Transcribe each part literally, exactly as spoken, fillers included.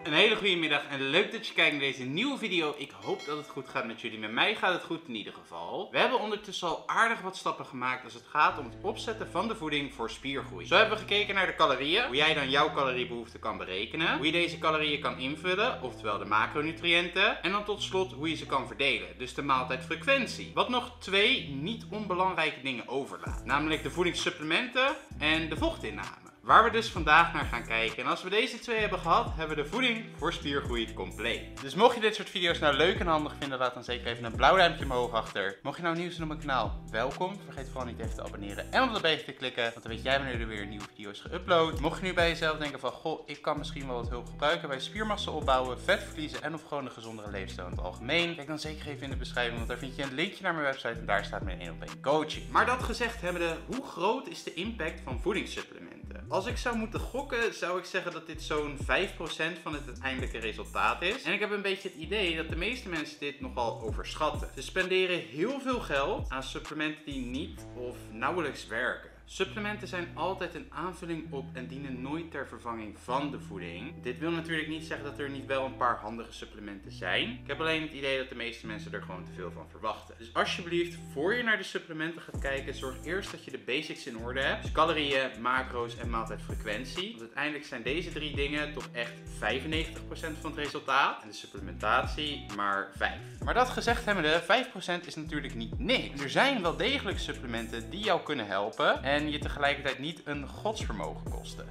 Een hele goede middag en leuk dat je kijkt naar deze nieuwe video. Ik hoop dat het goed gaat met jullie. Met mij gaat het goed in ieder geval. We hebben ondertussen al aardig wat stappen gemaakt als het gaat om het opzetten van de voeding voor spiergroei. Zo hebben we gekeken naar de calorieën, hoe jij dan jouw caloriebehoefte kan berekenen, hoe je deze calorieën kan invullen, oftewel de macronutriënten, en dan tot slot hoe je ze kan verdelen, dus de maaltijdfrequentie. Wat nog twee niet onbelangrijke dingen overlaat, namelijk de voedingssupplementen en de vochtinname. Waar we dus vandaag naar gaan kijken. En als we deze twee hebben gehad, hebben we de voeding voor spiergroei compleet. Dus mocht je dit soort video's nou leuk en handig vinden, laat dan zeker even een blauw duimpje omhoog achter. Mocht je nou nieuw zijn op mijn kanaal, welkom. Vergeet vooral niet even te abonneren en op dat beestje te klikken, want dan weet jij wanneer er weer nieuwe video's geüpload. Mocht je nu bij jezelf denken van, goh, ik kan misschien wel wat hulp gebruiken bij spiermassa opbouwen, vet verliezen en of gewoon een gezondere leefstijl in het algemeen, kijk dan zeker even in de beschrijving, want daar vind je een linkje naar mijn website en daar staat mijn één op één coaching. Maar dat gezegd hebbende, hoe groot is de impact van voedingssupplementen? Als ik zou moeten gokken, zou ik zeggen dat dit zo'n vijf procent van het uiteindelijke resultaat is. En ik heb een beetje het idee dat de meeste mensen dit nogal overschatten. Ze spenderen heel veel geld aan supplementen die niet of nauwelijks werken. Supplementen zijn altijd een aanvulling op en dienen nooit ter vervanging van de voeding. Dit wil natuurlijk niet zeggen dat er niet wel een paar handige supplementen zijn. Ik heb alleen het idee dat de meeste mensen er gewoon te veel van verwachten. Dus alsjeblieft, voor je naar de supplementen gaat kijken, zorg eerst dat je de basics in orde hebt. Dus calorieën, macro's en maaltijdfrequentie. Want uiteindelijk zijn deze drie dingen toch echt vijfennegentig procent van het resultaat. En de supplementatie maar vijf. Maar dat gezegd hebbende, vijf procent is natuurlijk niet niks. Er zijn wel degelijk supplementen die jou kunnen helpen en je tegelijkertijd niet een godsvermogen kosten.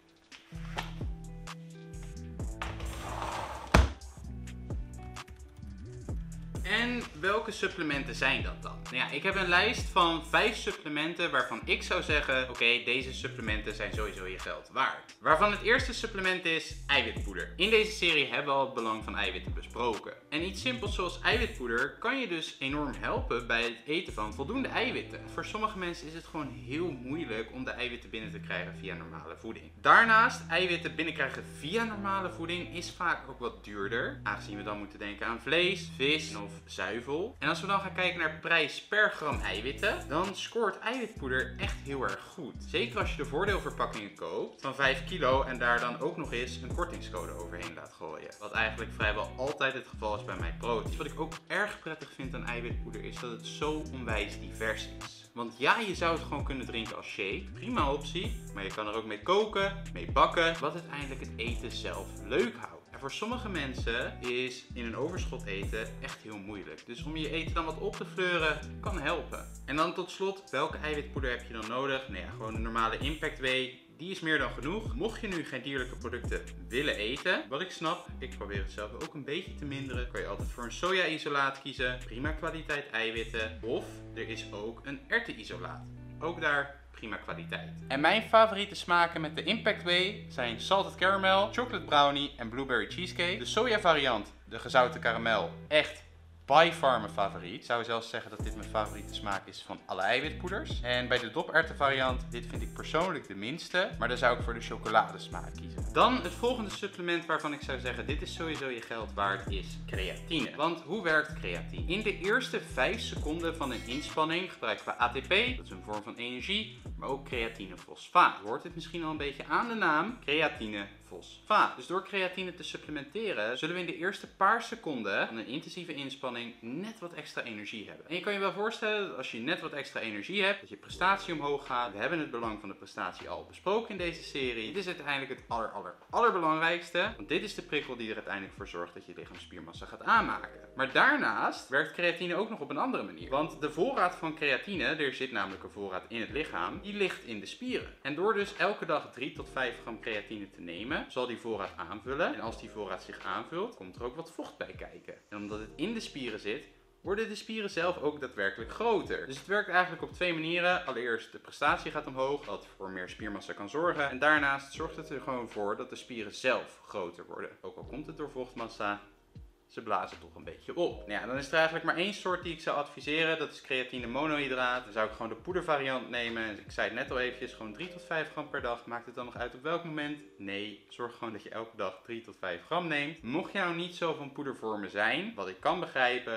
En welke supplementen zijn dat dan? Nou ja, ik heb een lijst van vijf supplementen waarvan ik zou zeggen, oké, okay, deze supplementen zijn sowieso je geld waard. Waarvan het eerste supplement is eiwitpoeder. In deze serie hebben we al het belang van eiwitten besproken. En iets simpels zoals eiwitpoeder kan je dus enorm helpen bij het eten van voldoende eiwitten. Voor sommige mensen is het gewoon heel moeilijk om de eiwitten binnen te krijgen via normale voeding. Daarnaast, eiwitten binnenkrijgen via normale voeding is vaak ook wat duurder. Aangezien we dan moeten denken aan vlees, vis of zuivel. En als we dan gaan kijken naar prijs per gram eiwitten, dan scoort eiwitpoeder echt heel erg goed. Zeker als je de voordeelverpakkingen koopt van vijf kilo en daar dan ook nog eens een kortingscode overheen laat gooien. Wat eigenlijk vrijwel altijd het geval is bij mijn protein. Wat ik ook erg prettig vind aan eiwitpoeder is dat het zo onwijs divers is. Want ja, je zou het gewoon kunnen drinken als shake. Prima optie. Maar je kan er ook mee koken, mee bakken. Wat uiteindelijk het eten zelf leuk houdt. En voor sommige mensen is in een overschot eten echt heel moeilijk. Dus om je eten dan wat op te fleuren kan helpen. En dan tot slot, welke eiwitpoeder heb je dan nodig? Nou ja, gewoon een normale Impact Whey. Die is meer dan genoeg. Mocht je nu geen dierlijke producten willen eten, wat ik snap, ik probeer het zelf ook een beetje te minderen, kan je altijd voor een soja-isolaat kiezen. Prima kwaliteit eiwitten. Of er is ook een erwtenisolaat. Ook daar prima kwaliteit. En mijn favoriete smaken met de Impact Whey zijn salted caramel, chocolate brownie en blueberry cheesecake. De soja variant, de gezouten karamel, echt by far mijn favoriet. Ik zou zelfs zeggen dat dit mijn favoriete smaak is van alle eiwitpoeders. En bij de doperwten variant, dit vind ik persoonlijk de minste, maar dan zou ik voor de chocoladesmaak kiezen. Dan het volgende supplement waarvan ik zou zeggen, dit is sowieso je geld waard, is creatine. Want hoe werkt creatine? In de eerste vijf seconden van een inspanning gebruiken we A T P, dat is een vorm van energie, maar ook creatinefosfaat. Je hoort het misschien al een beetje aan de naam, creatinefosfaat. Dus door creatine te supplementeren, zullen we in de eerste paar seconden van een intensieve inspanning net wat extra energie hebben. En je kan je wel voorstellen dat als je net wat extra energie hebt, dat je prestatie omhoog gaat. We hebben het belang van de prestatie al besproken in deze serie. Dit is uiteindelijk het aller, aller, allerbelangrijkste. Want dit is de prikkel die er uiteindelijk voor zorgt dat je lichaamsspiermassa gaat aanmaken. Maar daarnaast werkt creatine ook nog op een andere manier. Want de voorraad van creatine, er zit namelijk een voorraad in het lichaam, die ligt in de spieren. En door dus elke dag drie tot vijf gram creatine te nemen, zal die voorraad aanvullen. En als die voorraad zich aanvult, komt er ook wat vocht bij kijken. En omdat het in de spieren zit, worden de spieren zelf ook daadwerkelijk groter. Dus het werkt eigenlijk op twee manieren. Allereerst, de prestatie gaat omhoog, wat voor meer spiermassa kan zorgen. En daarnaast zorgt het er gewoon voor dat de spieren zelf groter worden. Ook al komt het door vochtmassa, ze blazen toch een beetje op. Nou ja, dan is er eigenlijk maar één soort die ik zou adviseren. Dat is creatine monohydraat. Dan zou ik gewoon de poedervariant nemen. Ik zei het net al eventjes, gewoon drie tot vijf gram per dag. Maakt het dan nog uit op welk moment? Nee, zorg gewoon dat je elke dag drie tot vijf gram neemt. Mocht je nou niet zo van poedervormen zijn, wat ik kan begrijpen,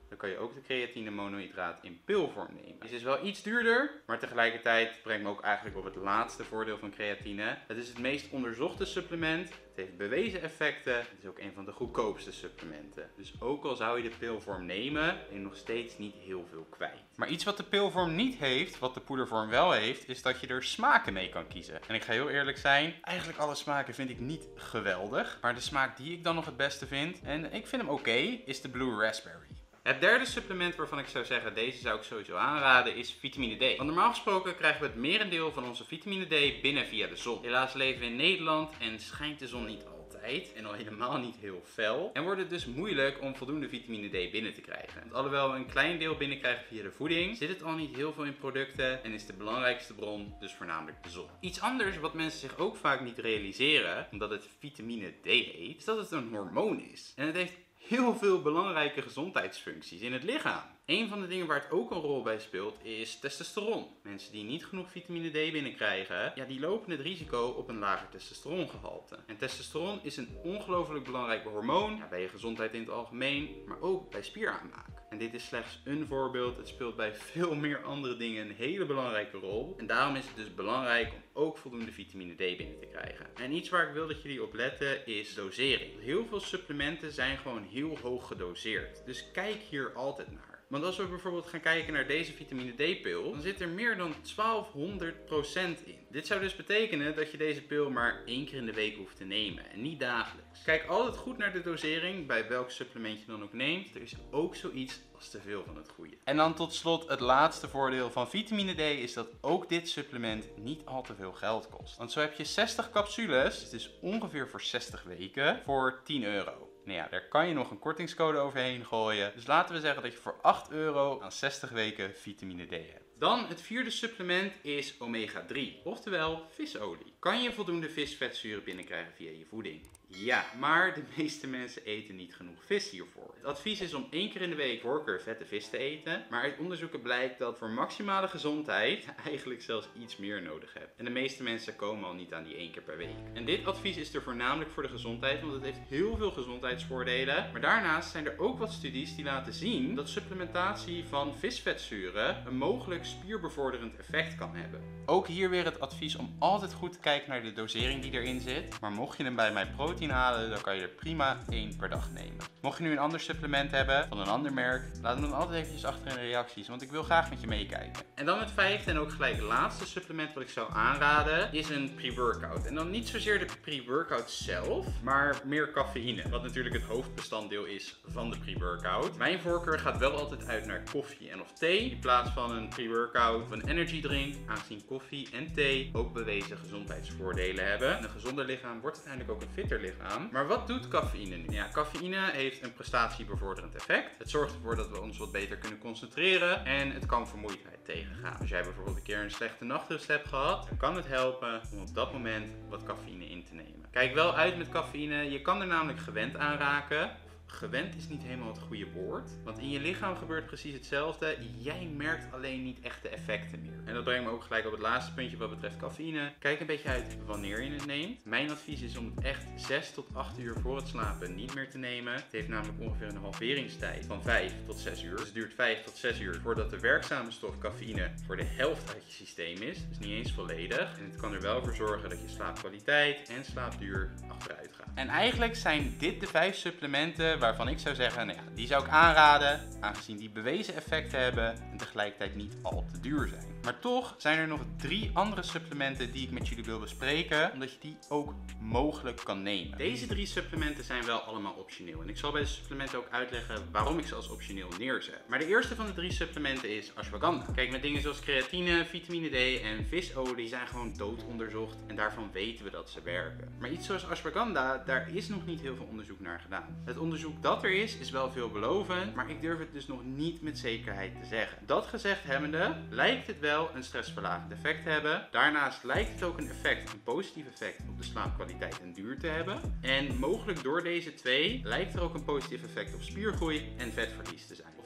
dan kan je ook de creatine monohydraat in pilvorm nemen. Het is wel iets duurder, maar tegelijkertijd brengt me ook eigenlijk op het laatste voordeel van creatine. Het is het meest onderzochte supplement. Het heeft bewezen effecten. Het is ook een van de goedkoopste supplementen. Dus ook al zou je de pilvorm nemen, ben je nog steeds niet heel veel kwijt. Maar iets wat de pilvorm niet heeft, wat de poedervorm wel heeft, is dat je er smaken mee kan kiezen. En ik ga heel eerlijk zijn, eigenlijk alle smaken vind ik niet geweldig. Maar de smaak die ik dan nog het beste vind, en ik vind hem oké, is de Blue Raspberry. Het derde supplement waarvan ik zou zeggen, deze zou ik sowieso aanraden, is vitamine D. Want normaal gesproken krijgen we het merendeel van onze vitamine D binnen via de zon. Helaas leven we in Nederland en schijnt de zon niet altijd en al helemaal niet heel fel. En wordt het dus moeilijk om voldoende vitamine D binnen te krijgen. Want alhoewel we een klein deel binnenkrijgen via de voeding, zit het al niet heel veel in producten en is de belangrijkste bron dus voornamelijk de zon. Iets anders wat mensen zich ook vaak niet realiseren, omdat het vitamine D heet, is dat het een hormoon is. En het heeft heel veel belangrijke gezondheidsfuncties in het lichaam. Een van de dingen waar het ook een rol bij speelt is testosteron. Mensen die niet genoeg vitamine D binnenkrijgen, ja, die lopen het risico op een lager testosterongehalte. En testosteron is een ongelooflijk belangrijk hormoon, ja, bij je gezondheid in het algemeen, maar ook bij spieraanmaak. En dit is slechts een voorbeeld. Het speelt bij veel meer andere dingen een hele belangrijke rol. En daarom is het dus belangrijk om ook voldoende vitamine D binnen te krijgen. En iets waar ik wil dat jullie op letten is dosering. Heel veel supplementen zijn gewoon heel hoog gedoseerd. Dus kijk hier altijd naar. Want als we bijvoorbeeld gaan kijken naar deze vitamine D-pil, dan zit er meer dan twaalfhonderd procent in. Dit zou dus betekenen dat je deze pil maar één keer in de week hoeft te nemen en niet dagelijks. Kijk altijd goed naar de dosering, bij welk supplement je dan ook neemt. Er is ook zoiets als te veel van het goede. En dan tot slot het laatste voordeel van vitamine D is dat ook dit supplement niet al te veel geld kost. Want zo heb je zestig capsules, dus ongeveer voor zestig weken, voor tien euro. Nou ja, daar kan je nog een kortingscode overheen gooien. Dus laten we zeggen dat je voor acht euro aan zestig weken vitamine D hebt. Dan het vierde supplement is omega drie, oftewel visolie. Kan je voldoende visvetzuren binnenkrijgen via je voeding? Ja, maar de meeste mensen eten niet genoeg vis hiervoor. Het advies is om één keer in de week voorkeur vette vis te eten. Maar uit onderzoeken blijkt dat voor maximale gezondheid je eigenlijk zelfs iets meer nodig hebt. En de meeste mensen komen al niet aan die één keer per week. En dit advies is er voornamelijk voor de gezondheid, want het heeft heel veel gezondheidsvoordelen. Maar daarnaast zijn er ook wat studies die laten zien dat supplementatie van visvetzuren een mogelijk spierbevorderend effect kan hebben. Ook hier weer het advies om altijd goed te kijken naar de dosering die erin zit. Maar mocht je hem bij mijn protein halen, dan kan je er prima één per dag nemen. Mocht je nu een ander supplement hebben van een ander merk, laat hem dan altijd eventjes achter in de reacties, want ik wil graag met je meekijken. En dan het vijfde en ook gelijk laatste supplement wat ik zou aanraden is een pre-workout. En dan niet zozeer de pre-workout zelf, maar meer cafeïne, wat natuurlijk het hoofdbestanddeel is van de pre-workout. Mijn voorkeur gaat wel altijd uit naar koffie en of thee in plaats van een pre-workout of een energy drink, aangezien koffie en thee ook bewezen gezondheidsvoordelen hebben. En een gezonder lichaam wordt uiteindelijk ook een fitter lichaam. Maar wat doet cafeïne nu? Ja, cafeïne heeft een prestatiebevorderend effect. Het zorgt ervoor dat we ons wat beter kunnen concentreren en het kan vermoeidheid tegengaan. Als jij bijvoorbeeld een keer een slechte nachtrust hebt gehad, dan kan het helpen om op dat moment wat cafeïne in te nemen. Kijk wel uit met cafeïne. Je kan er namelijk gewend aan raken. Gewend is niet helemaal het goede woord, want in je lichaam gebeurt precies hetzelfde. Jij merkt alleen niet echt de effecten meer. En dat brengt me ook gelijk op het laatste puntje wat betreft cafeïne. Kijk een beetje uit wanneer je het neemt. Mijn advies is om het echt zes tot acht uur voor het slapen niet meer te nemen. Het heeft namelijk ongeveer een halveringstijd van vijf tot zes uur. Dus het duurt vijf tot zes uur voordat de werkzame stof cafeïne voor de helft uit je systeem is. Dus niet eens volledig. En het kan er wel voor zorgen dat je slaapkwaliteit en slaapduur achteruit gaan. En eigenlijk zijn dit de vijf supplementen waarvan ik zou zeggen, nou ja, die zou ik aanraden, aangezien die bewezen effecten hebben en tegelijkertijd niet al te duur zijn. Maar toch zijn er nog drie andere supplementen die ik met jullie wil bespreken, omdat je die ook mogelijk kan nemen. Deze drie supplementen zijn wel allemaal optioneel en ik zal bij de supplementen ook uitleggen waarom ik ze als optioneel neerzet. Maar de eerste van de drie supplementen is ashwagandha. Kijk, met dingen zoals creatine, vitamine D en visolie zijn gewoon doodonderzocht en daarvan weten we dat ze werken. Maar iets zoals ashwagandha, daar is nog niet heel veel onderzoek naar gedaan. Het onderzoek dat er is, is wel veelbelovend, maar ik durf het dus nog niet met zekerheid te zeggen. Dat gezegd hebbende, lijkt het wel een stressverlagend effect te hebben. Daarnaast lijkt het ook een effect, een positief effect op de slaapkwaliteit en duur te hebben. En mogelijk door deze twee lijkt er ook een positief effect op spiergroei en vetverlies te zijn.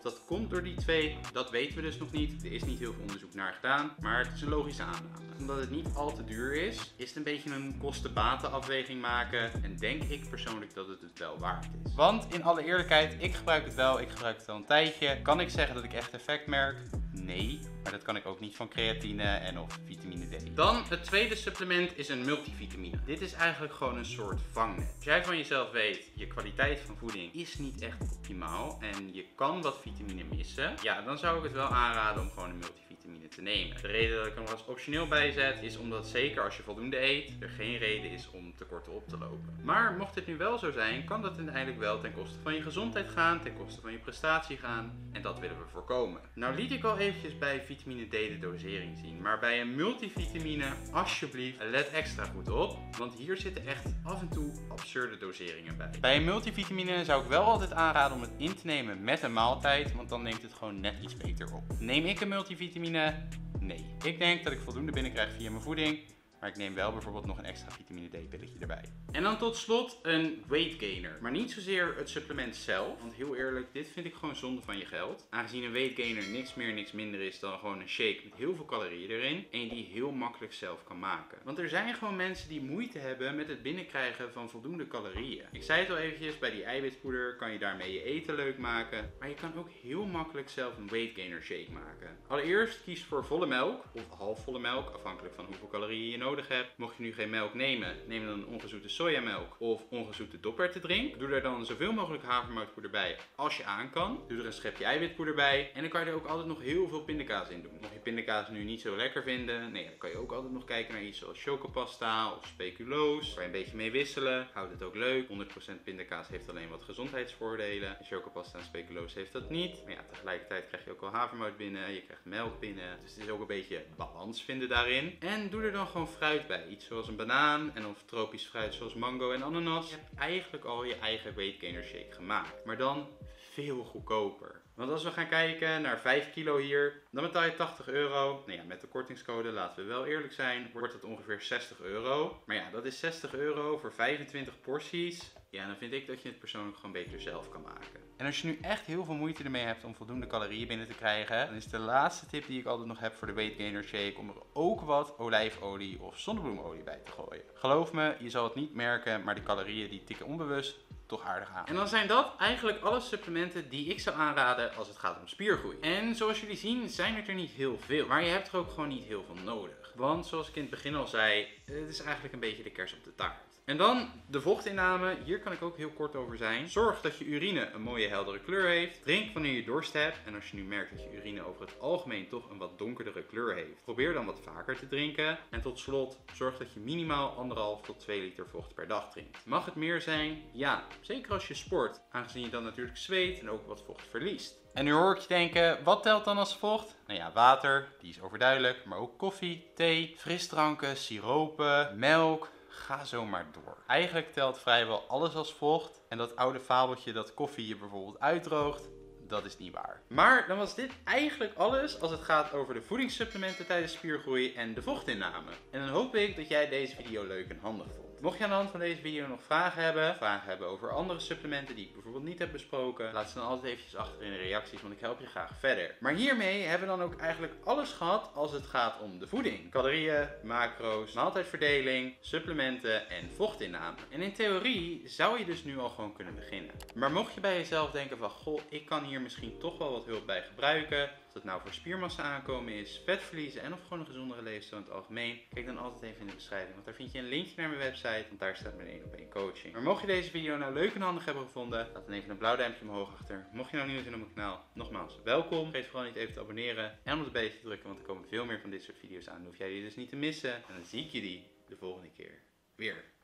dat komt door die twee, dat weten we dus nog niet. Er is niet heel veel onderzoek naar gedaan, maar het is een logische aanname. Omdat het niet al te duur is, is het een beetje een kosten-baten-afweging maken. En denk ik persoonlijk dat het het wel waard is. Want in alle eerlijkheid, ik gebruik het wel, ik gebruik het al een tijdje. Kan ik zeggen dat ik echt effect merk? Nee, maar dat kan ik ook niet van creatine en of vitamine D. Dan het tweede supplement is een multivitamine. Dit is eigenlijk gewoon een soort vangnet. Als jij van jezelf weet, je kwaliteit van voeding is niet echt optimaal en je kan wat vitamine missen, ja, dan zou ik het wel aanraden om gewoon een multivitamine te nemen. De reden dat ik hem er als optioneel bij zet is omdat zeker als je voldoende eet, er geen reden is om tekorten op te lopen. Maar mocht het nu wel zo zijn, kan dat uiteindelijk wel ten koste van je gezondheid gaan, ten koste van je prestatie gaan en dat willen we voorkomen. Nou liet ik al eventjes bij vitamine D de dosering zien, maar bij een multivitamine, alsjeblieft, let extra goed op, want hier zitten echt af en toe absurde doseringen bij. Bij een multivitamine zou ik wel altijd aanraden om het in te nemen met een maaltijd, want dan neemt het gewoon net iets beter op. Neem ik een multivitamine? Nee. Ik denk dat ik voldoende binnenkrijg via mijn voeding, maar ik neem wel bijvoorbeeld nog een extra vitamine D pilletje erbij. En dan tot slot een weight gainer. Maar niet zozeer het supplement zelf. Want heel eerlijk, dit vind ik gewoon zonde van je geld. Aangezien een weight gainer niks meer, niks minder is dan gewoon een shake met heel veel calorieën erin. En je die heel makkelijk zelf kan maken. Want er zijn gewoon mensen die moeite hebben met het binnenkrijgen van voldoende calorieën. Ik zei het al eventjes, bij die eiwitpoeder kan je daarmee je eten leuk maken. Maar je kan ook heel makkelijk zelf een weight gainer shake maken. Allereerst kies voor volle melk of halfvolle melk, afhankelijk van hoeveel calorieën je nodig hebt. Mocht je nu geen melk nemen, neem dan een ongezoete sojamelk of ongezoete doperwtendrink. Doe daar dan zoveel mogelijk havermoutpoeder bij als je aan kan. Doe er een schepje eiwitpoeder bij. En dan kan je er ook altijd nog heel veel pindakaas in doen. Mocht je pindakaas nu niet zo lekker vinden, nee, dan kan je ook altijd nog kijken naar iets zoals chocopasta of speculoos. Waar je een beetje mee wisselen. Houd het ook leuk. honderd procent pindakaas heeft alleen wat gezondheidsvoordelen. En chocopasta en speculoos heeft dat niet. Maar ja, tegelijkertijd krijg je ook wel havermout binnen. Je krijgt melk binnen. Dus het is ook een beetje balans vinden daarin. En doe er dan gewoon fruit bij. Iets zoals een banaan en of tropisch fruit zoals mango en ananas. Je hebt eigenlijk al je eigen weight gainer shake gemaakt. Maar dan veel goedkoper. Want als we gaan kijken naar vijf kilo hier, dan betaal je tachtig euro. Nou ja, met de kortingscode, laten we wel eerlijk zijn, wordt het ongeveer zestig euro. Maar ja, dat is zestig euro voor vijfentwintig porties. Ja, dan vind ik dat je het persoonlijk gewoon beter zelf kan maken. En als je nu echt heel veel moeite ermee hebt om voldoende calorieën binnen te krijgen, dan is de laatste tip die ik altijd nog heb voor de weight gainer shake om er ook wat olijfolie of zonnebloemolie bij te gooien. Geloof me, je zal het niet merken, maar de calorieën die tikken onbewust toch aardig aan. En dan zijn dat eigenlijk alle supplementen die ik zou aanraden als het gaat om spiergroei. En zoals jullie zien zijn het er niet heel veel, maar je hebt er ook gewoon niet heel veel nodig. Want zoals ik in het begin al zei, het is eigenlijk een beetje de kers op de taart. En dan de vochtinname, hier kan ik ook heel kort over zijn. Zorg dat je urine een mooie heldere kleur heeft. Drink wanneer je dorst hebt. En als je nu merkt dat je urine over het algemeen toch een wat donkerdere kleur heeft, probeer dan wat vaker te drinken. En tot slot, zorg dat je minimaal anderhalf tot twee liter vocht per dag drinkt. Mag het meer zijn? Ja, zeker als je sport. Aangezien je dan natuurlijk zweet en ook wat vocht verliest. En nu hoor ik je denken, wat telt dan als vocht? Nou ja, water, die is overduidelijk, maar ook koffie, thee, frisdranken, siropen, melk. Ga zo maar door. Eigenlijk telt vrijwel alles als vocht. En dat oude fabeltje dat koffie je bijvoorbeeld uitdroogt, dat is niet waar. Maar dan was dit eigenlijk alles als het gaat over de voedingssupplementen tijdens spiergroei en de vochtinname. En dan hoop ik dat jij deze video leuk en handig vond. Mocht je aan de hand van deze video nog vragen hebben, vragen hebben over andere supplementen die ik bijvoorbeeld niet heb besproken, laat ze dan altijd eventjes achter in de reacties, want ik help je graag verder. Maar hiermee hebben we dan ook eigenlijk alles gehad als het gaat om de voeding. Calorieën, macro's, maaltijdverdeling, supplementen en vochtinname. En in theorie zou je dus nu al gewoon kunnen beginnen. Maar mocht je bij jezelf denken van, goh, ik kan hier misschien toch wel wat hulp bij gebruiken. Of het nou voor spiermassa aankomen is, vet verliezen en of gewoon een gezondere leefstijl in het algemeen. Kijk dan altijd even in de beschrijving, want daar vind je een linkje naar mijn website, want daar staat mijn één op één coaching. Maar mocht je deze video nou leuk en handig hebben gevonden, laat dan even een blauw duimpje omhoog achter. Mocht je nou nieuw zijn op mijn kanaal, nogmaals welkom. Vergeet vooral niet even te abonneren en op het beetje te drukken, want er komen veel meer van dit soort video's aan. Dan hoef jij die dus niet te missen. En dan zie ik jullie de volgende keer weer.